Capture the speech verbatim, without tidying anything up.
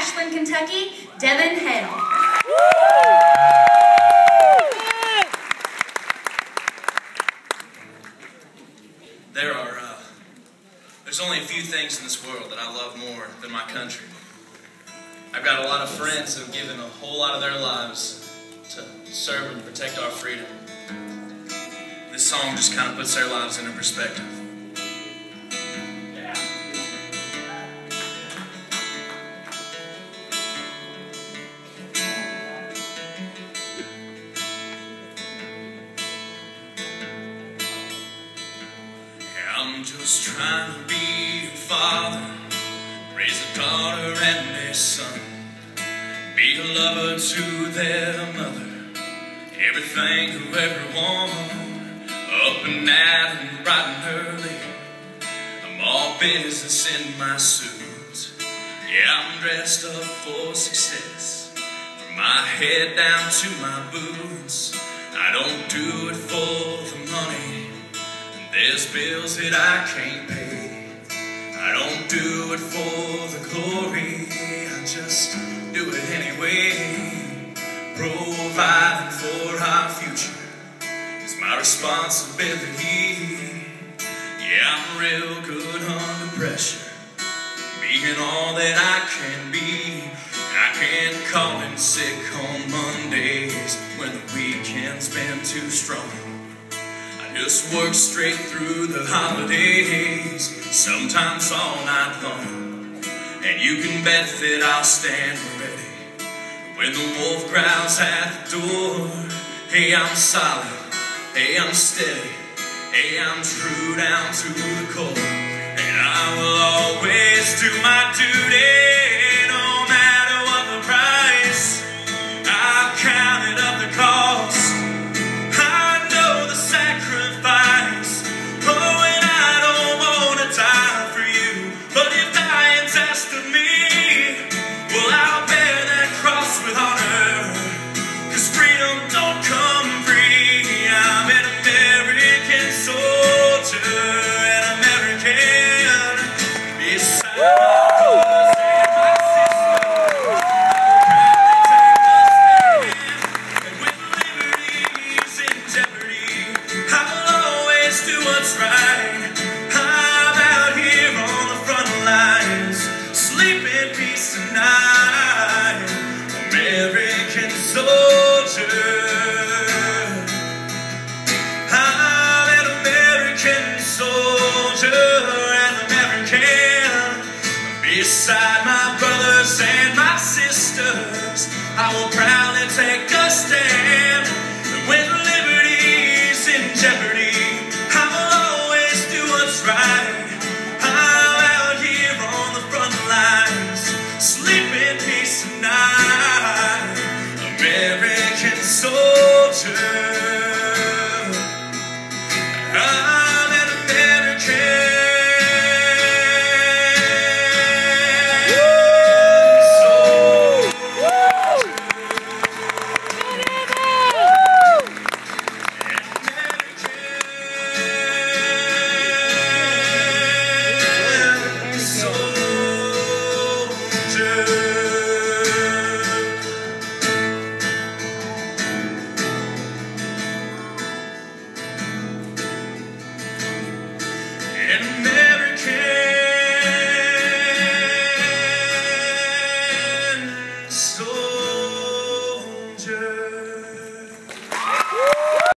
Ashland, Kentucky, Devin Hale. There are, uh, there's only a few things in this world that I love more than my country. I've got a lot of friends who have given a whole lot of their lives to serve and protect our freedom. This song just kind of puts their lives into perspective. Yeah. I'm just trying to be a father, raise a daughter and a son, be a lover to their mother, everything to everyone, up and out and bright and early. I'm all business in my suit. Yeah, I'm dressed up for success, from my head down to my boots. I don't do it for the money, and there's bills that I can't pay. I don't do it for the glory, I just do it anyway. Providing for our future is my responsibility. Yeah, I'm real good under pressure, being all that I can be. I can't call in sick on Mondays when the weekend's been too strong. I just work straight through the holidays, sometimes all night long. And you can bet that I'll stand ready when the wolf growls at the door. Hey, I'm solid, hey, I'm steady, hey, I'm true down to the core. And I will always do my duty, no matter what the price. I've counted up the cost, I know the sacrifice. Oh, and I don't want to die for you, but if dying's asked of me, well, I'll bear that cross with honor, 'cause freedom don't come free. I'm an American soldier, an American beside my brothers and my sisters. And when liberty's in jeopardy, I'll always do what's right. I'm out here on the front lines, sleep in peace tonight. American soldier, I'm an American soldier, an American. Beside my brothers and my sisters, I will proudly take a stand. When liberty's in jeopardy, I will always do what's right. I'm out here on the front lines, sleep in peace tonight. American soldier, I'm an American American soldier.